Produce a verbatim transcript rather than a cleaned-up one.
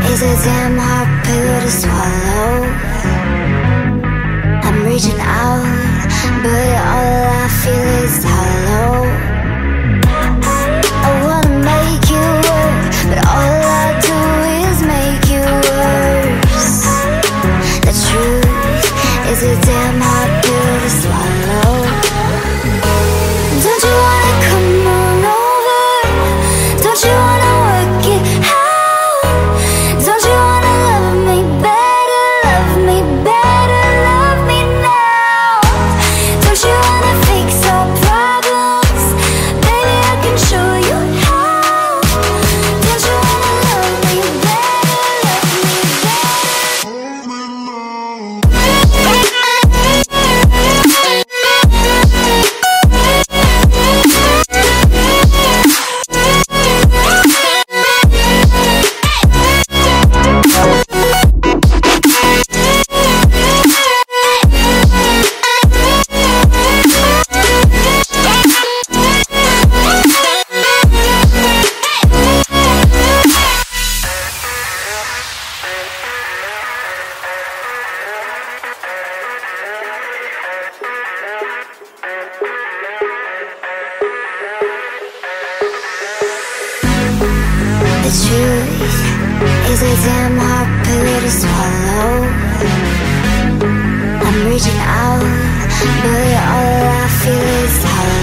is a damn hard pill to swallow. I'm reaching out, but all I feel is hollow. I wanna make you work, but all I do is make you worse. The truth is a damn hard pill to swallow. Don't you wanna come on over? Don't you wanna work it out? Don't you wanna love me better, love me better, love me now? Don't you wanna fix our problems? Baby, I can show you how. Don't you wanna love me better, love me The truth is a damn hard pill to swallow. I'm reaching out, but all I feel is hollow.